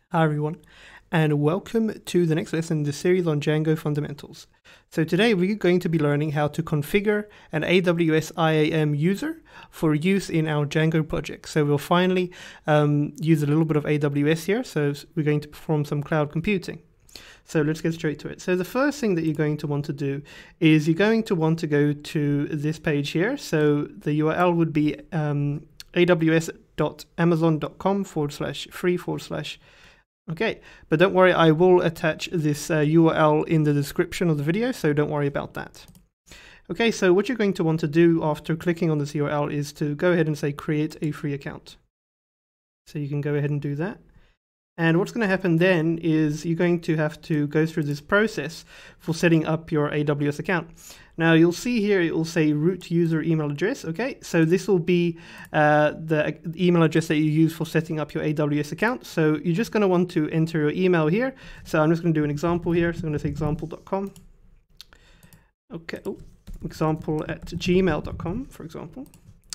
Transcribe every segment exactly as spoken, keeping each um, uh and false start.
Hi everyone, and welcome to the next lesson in the series on Django fundamentals. So today we're going to be learning how to configure an A W S I A M user for use in our Django project. So we'll finally um, use a little bit of A W S here, so we're going to perform some cloud computing. So let's get straight to it. So the first thing that you're going to want to do is you're going to want to go to this page here. So the U R L would be um, aws.amazon.com forward slash free forward slash Okay, but don't worry, I will attach this uh, U R L in the description of the video, so don't worry about that. Okay, so what you're going to want to do after clicking on this U R L is to go ahead and say create a free account. So you can go ahead and do that. And what's going to happen then is you're going to have to go through this process for setting up your A W S account. Now you'll see here it will say root user email address. Okay, so this will be uh, the email address that you use for setting up your A W S account. So you're just going to want to enter your email here. So I'm just going to do an example here. So I'm going to say example dot com. Okay, oh, example at gmail dot com, for example.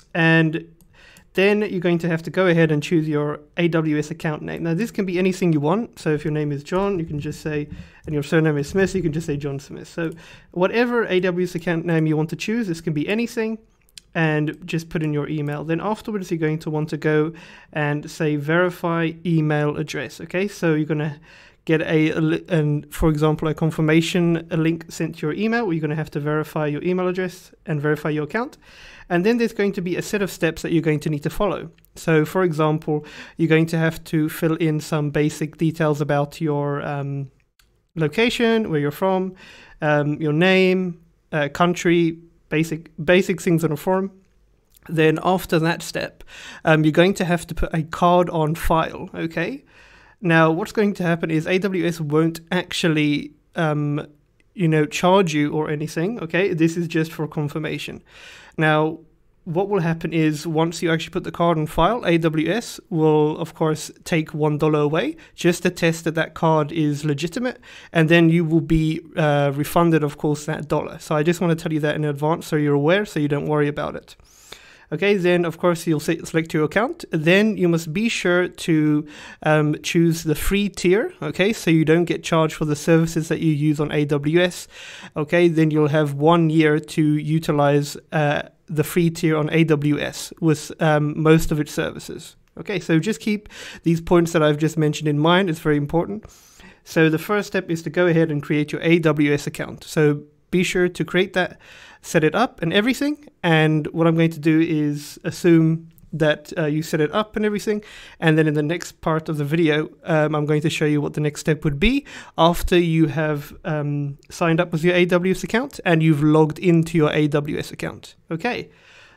And then you're going to have to go ahead and choose your A W S account name. Now this can be anything you want. So if your name is John, you can just say, and your surname is Smith, you can just say John Smith. So whatever A W S account name you want to choose, this can be anything, and just put in your email. Then afterwards, you're going to want to go and say verify email address. Okay, so you're going to get a, and for example, a confirmation a link sent to your email where you're going to have to verify your email address and verify your account. And then there's going to be a set of steps that you're going to need to follow. So for example, you're going to have to fill in some basic details about your um, location, where you're from, um, your name, uh, country, basic, basic things on a form. Then after that step, um, you're going to have to put a card on file, okay? Now, what's going to happen is A W S won't actually, um, you know, charge you or anything, okay? This is just for confirmation. Now, what will happen is once you actually put the card on file, A W S will, of course, take one dollar away just to test that that card is legitimate, and then you will be uh, refunded, of course, that dollar. So I just want to tell you that in advance so you're aware, so you don't worry about it. Okay, then of course you'll select your account. Then you must be sure to um, choose the free tier, okay, so you don't get charged for the services that you use on A W S. Okay, then you'll have one year to utilize uh, the free tier on A W S with um, most of its services. Okay, so just keep these points that I've just mentioned in mind. It's very important. So the first step is to go ahead and create your A W S account. So be sure to create that, set it up and everything. And what I'm going to do is assume that uh, you set it up and everything. And then in the next part of the video, um, I'm going to show you what the next step would be after you have um, signed up with your A W S account and you've logged into your A W S account. Okay,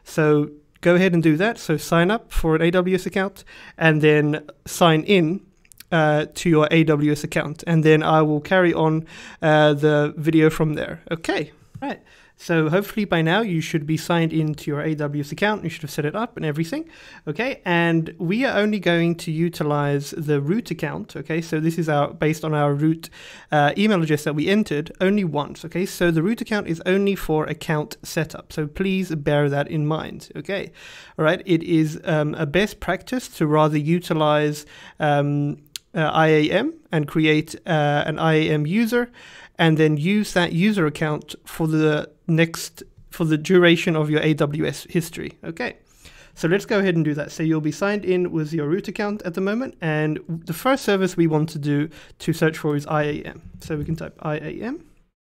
so go ahead and do that. So sign up for an A W S account and then sign in Uh, to your A W S account, and then I will carry on uh, the video from there. Okay, right. So hopefully by now you should be signed into your A W S account. You should have set it up and everything. Okay, and we are only going to utilize the root account. Okay, so this is our based on our root uh, email address that we entered only once. Okay, so the root account is only for account setup. So please bear that in mind. Okay, all right. It is um, a best practice to rather utilize um, Uh, I A M and create uh, an I A M user, and then use that user account for the next for the duration of your A W S history. Okay, so let's go ahead and do that. So you'll be signed in with your root account at the moment, and the first service we want to do to search for is I A M. So we can type I A M,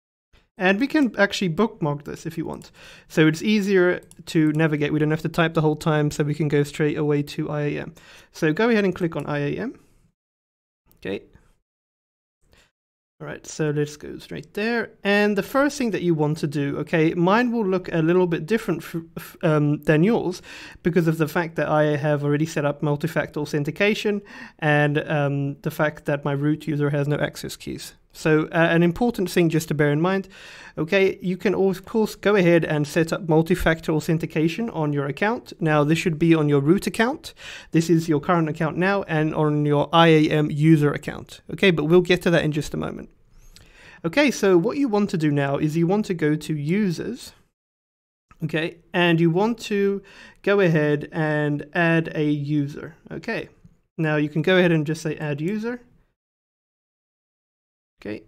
and we can actually bookmark this if you want. So it's easier to navigate. We don't have to type the whole time, so we can go straight away to I A M. So go ahead and click on I A M. Okay. All right, so let's go straight there. And the first thing that you want to do, okay, mine will look a little bit different um, than yours because of the fact that I have already set up multi-factor authentication and um, the fact that my root user has no access keys. So uh, an important thing just to bear in mind, okay, you can of course go ahead and set up multi-factor authentication on your account. Now this should be on your root account. This is your current account now, and on your I A M user account. Okay, but we'll get to that in just a moment. Okay, so what you want to do now is you want to go to users, okay, and you want to go ahead and add a user. Okay, now you can go ahead and just say add user. Okay.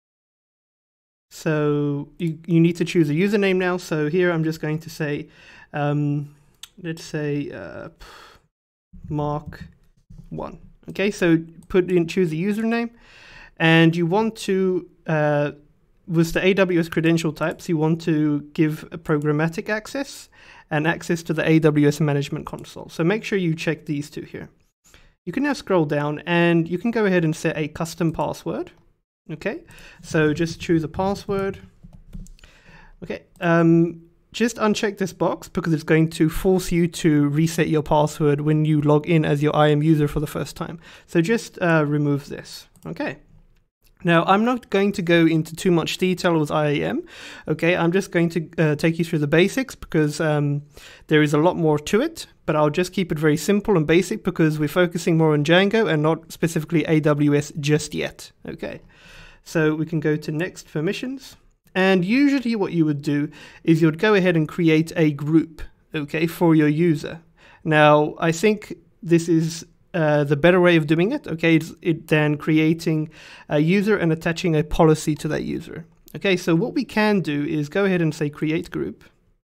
So you, you need to choose a username now. So here I'm just going to say, um, let's say uh, Mark one. Okay, so put in, choose the username, and you want to, uh, with the A W S credential types, you want to give a programmatic access and access to the A W S management console. So make sure you check these two here. You can now scroll down and you can go ahead and set a custom password. Okay, so just choose a password. Okay, um, just uncheck this box because it's going to force you to reset your password when you log in as your I A M user for the first time. So just uh, remove this. Okay. Now, I'm not going to go into too much detail with I A M. Okay, I'm just going to uh, take you through the basics because um, there is a lot more to it, but I'll just keep it very simple and basic because we're focusing more on Django and not specifically A W S just yet. Okay, so we can go to next permissions. And usually what you would do is you would go ahead and create a group, okay, for your user. Now, I think this is uh, the better way of doing it, okay, it's it than creating a user and attaching a policy to that user. Okay, so what we can do is go ahead and say create group.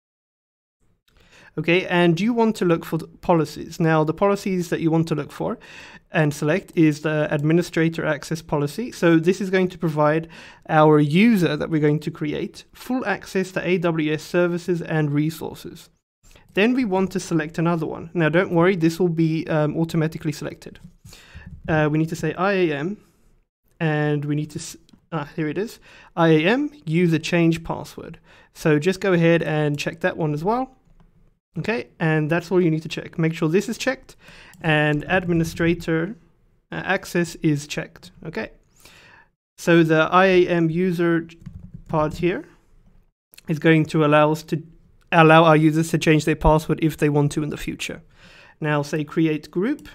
Okay, and you want to look for the policies. Now, the policies that you want to look for and select is the administrator access policy. So this is going to provide our user that we're going to create full access to A W S services and resources. Then we want to select another one. Now, don't worry, this will be um, automatically selected. Uh, we need to say I A M, and we need to, ah, here it is, I A M, user change password. So just go ahead and check that one as well. Okay, and that's all you need to check. Make sure this is checked and administrator uh, access is checked. Okay, so the I A M user part here is going to allow us to allow our users to change their password if they want to in the future. Now say create group.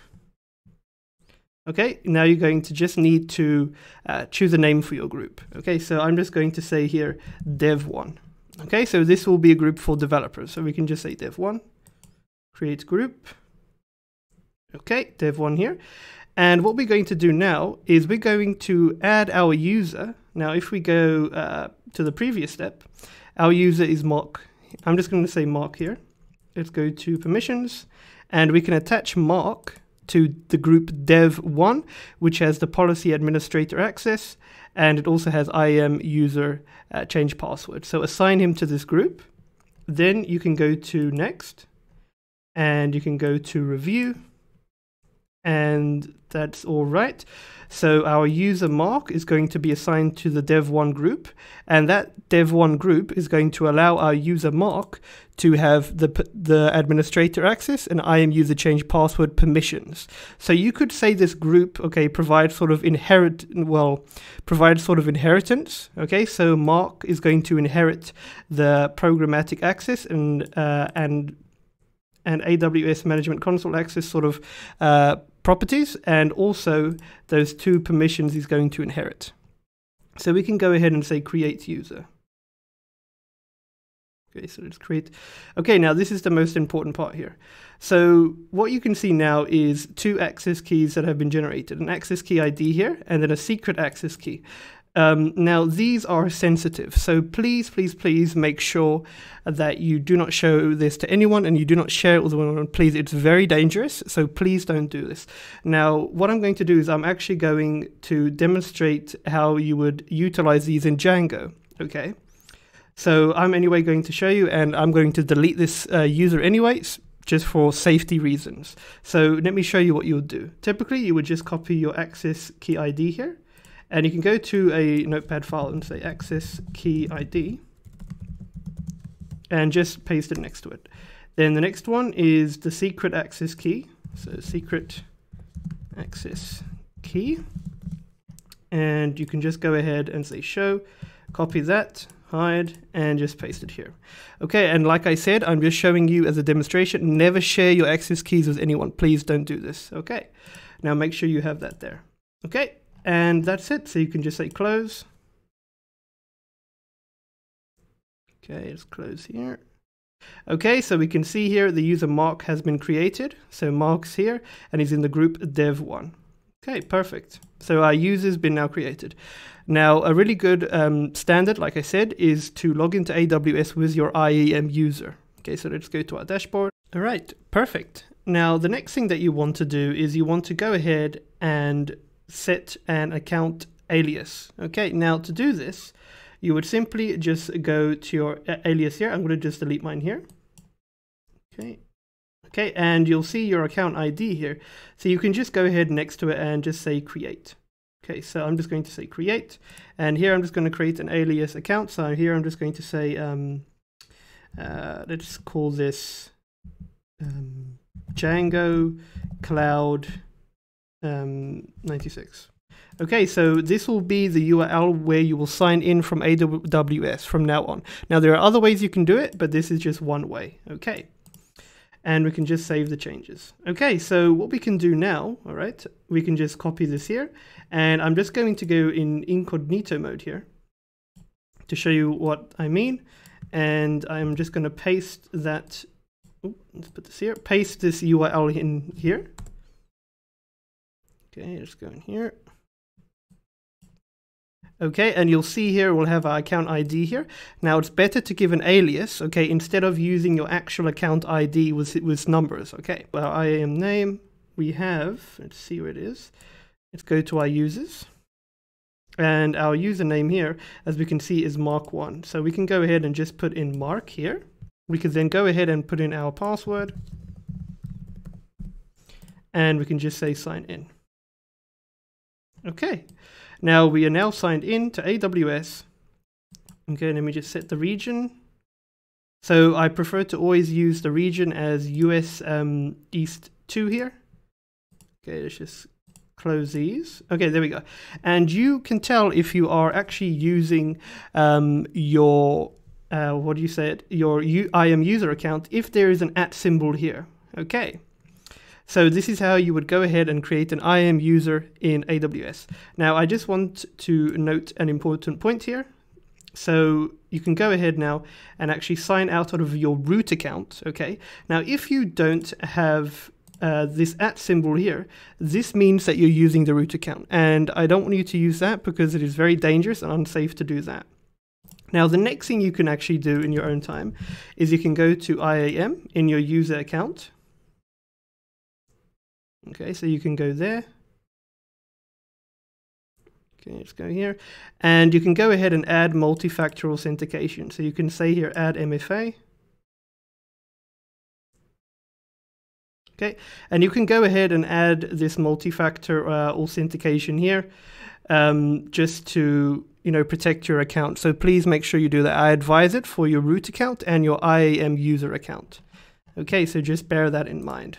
Okay, now you're going to just need to uh, choose a name for your group. Okay, so I'm just going to say here dev one. Okay, so this will be a group for developers. So we can just say dev one, create group. Okay, dev one here. And what we're going to do now is we're going to add our user. Now, if we go uh, to the previous step, our user is Mark. I'm just going to say Mark here. Let's go to permissions, and we can attach Mark to the group dev one, which has the policy administrator access, and it also has I A M user uh, change password. So assign him to this group. Then you can go to next, and you can go to review, and that's all right. So our user Mark is going to be assigned to the dev one group, and that dev one group is going to allow our user Mark to have the the administrator access and I A M user change password permissions. So you could say this group, okay, provides sort of inherit, well, provides sort of inheritance. Okay, so Mark is going to inherit the programmatic access and uh, and and A W S management console access sort of uh, properties, and also those two permissions he's going to inherit. So we can go ahead and say create user. Okay, so let's create. Okay, now this is the most important part here. So what you can see now is two access keys that have been generated, an access key I D here, and then a secret access key. Um, now these are sensitive, so please, please, please make sure that you do not show this to anyone and you do not share it with anyone. Please, it's very dangerous, so please don't do this. Now, what I'm going to do is I'm actually going to demonstrate how you would utilize these in Django. Okay, so I'm anyway going to show you, and I'm going to delete this uh, user anyways, just for safety reasons. So let me show you what you would do. Typically, you would just copy your access key I D here. And you can go to a notepad file and say access key I D and just paste it next to it. Then the next one is the secret access key. So secret access key. And you can just go ahead and say show, copy that, hide, and just paste it here. Okay, and like I said, I'm just showing you as a demonstration, never share your access keys with anyone. Please don't do this. Okay, now make sure you have that there. Okay. And that's it. So you can just say close. Okay, let's close here. Okay, so we can see here the user Mark has been created. So Mark's here and he's in the group dev one. Okay, perfect. So our user's been now created. Now, a really good um, standard, like I said, is to log into A W S with your I A M user. Okay, so let's go to our dashboard. All right, perfect. Now, the next thing that you want to do is you want to go ahead and set an account alias. Okay, now to do this, you would simply just go to your alias here. I'm going to just delete mine here. Okay. Okay, and you'll see your account I D here. So you can just go ahead next to it and just say create. Okay, so I'm just going to say create. And here I'm just going to create an alias account. So here I'm just going to say, um, uh, let's call this um, Django Cloud um, ninety-six. Okay, so this will be the U R L where you will sign in from A W S from now on. Now there are other ways you can do it, but this is just one way. Okay. And we can just save the changes. Okay, so what we can do now, all right, we can just copy this here, and I'm just going to go in incognito mode here to show you what I mean, and I'm just going to paste that, ooh, let's put this here, paste this U R L in here. Okay, let's go in here. Okay, and you'll see here we'll have our account I D here. Now it's better to give an alias, okay, instead of using your actual account I D with, with numbers, okay. Well, I A M name, we have, let's see where it is. Let's go to our users. And our username here, as we can see, is Mark one. So we can go ahead and just put in Mark here. We could then go ahead and put in our password. And we can just say sign in. Okay. Now we are now signed in to A W S. Okay, let me just set the region. So I prefer to always use the region as U S um, East two here. Okay, let's just close these. Okay, there we go. And you can tell if you are actually using um, your, uh, what do you say it, your U I A M user account if there is an at symbol here. Okay. So this is how you would go ahead and create an I A M user in A W S. Now, I just want to note an important point here. So you can go ahead now and actually sign out of your root account, okay? Now, if you don't have uh, this at symbol here, this means that you're using the root account. And I don't want you to use that because it is very dangerous and unsafe to do that. Now, the next thing you can actually do in your own time is you can go to I A M in your user account. Okay, so you can go there. Okay, let's go here. And you can go ahead and add multi-factor authentication. So you can say here, add M F A. Okay, and you can go ahead and add this multi-factor uh, authentication here um, just to, you know, protect your account. So please make sure you do that. I advise it for your root account and your I A M user account. Okay, so just bear that in mind.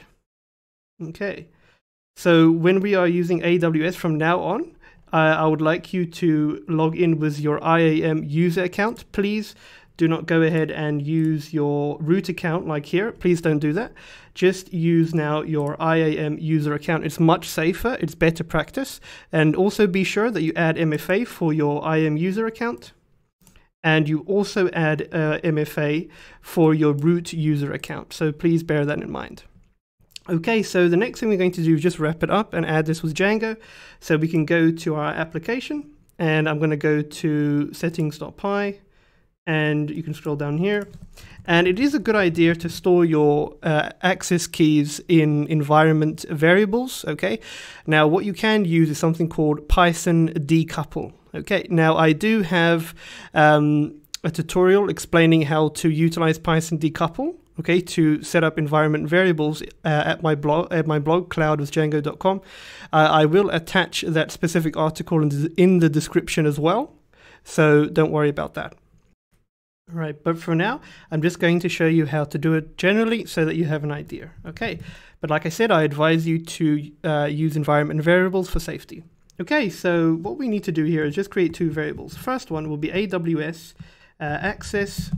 Okay, so when we are using A W S from now on, uh, I would like you to log in with your I A M user account. Please do not go ahead and use your root account like here. Please don't do that. Just use now your I A M user account. It's much safer. It's better practice. And also be sure that you add M F A for your I A M user account. And you also add uh, M F A for your root user account. So please bear that in mind. Okay, so the next thing we're going to do is just wrap it up and add this with Django. So we can go to our application, and I'm going to go to settings.py, and you can scroll down here. And it is a good idea to store your uh, access keys in environment variables, okay? Now, what you can use is something called Python Decouple, okay? Now, I do have um, a tutorial explaining how to utilize Python Decouple, okay, to set up environment variables uh, at my blog, at my blog, cloud with django dot com. Uh, I will attach that specific article in, in the description as well, so don't worry about that. All right, but for now, I'm just going to show you how to do it generally so that you have an idea, okay? But like I said, I advise you to uh, use environment variables for safety. Okay, so what we need to do here is just create two variables. First one will be A W S uh, access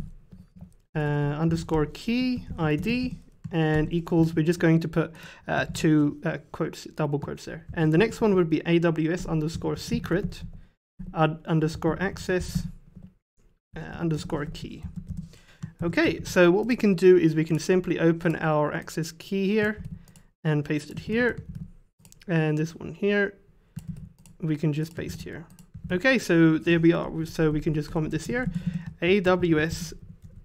Uh, underscore key I D and equals, we're just going to put uh, two uh, quotes, double quotes there. And the next one would be A W S underscore secret uh, underscore access uh, underscore key. Okay, so what we can do is we can simply open our access key here and paste it here. and this one here, we can just paste here. Okay, so there we are. So we can just comment this here, A W S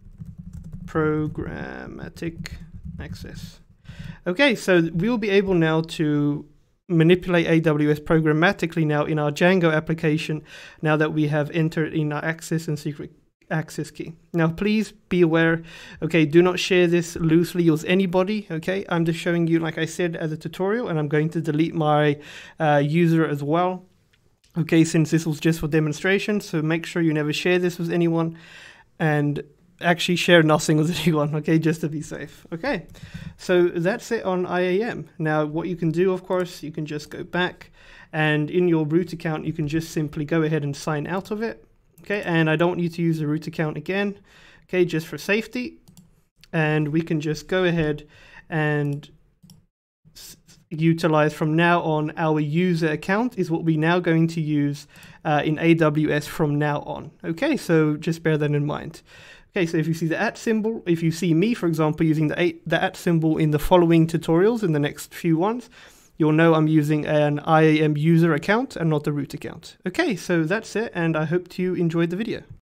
programmatic access. Okay, so we'll be able now to manipulate A W S programmatically now in our Django application, now that we have entered in our access and secret access key. Now please be aware, okay, do not share this loosely with anybody. Okay, I'm just showing you, like I said, as a tutorial, and I'm going to delete my uh, user as well, okay, since this was just for demonstration. So make sure you never share this with anyone, and actually share nothing with anyone, okay, just to be safe. Okay, so that's it on I A M. Now what you can do, of course, you can just go back, and in your root account you can just simply go ahead and sign out of it. Okay, and I don't want you to use the root account again, okay, just for safety. And we can just go ahead and utilize from now on our user account is what we're now going to use uh, in A W S from now on. Okay, so just bear that in mind. Okay, so if you see the at symbol, if you see me, for example, using the, eight, the at symbol in the following tutorials, in the next few ones, you'll know I'm using an I A M user account and not the root account. Okay, so that's it, and I hope you enjoyed the video.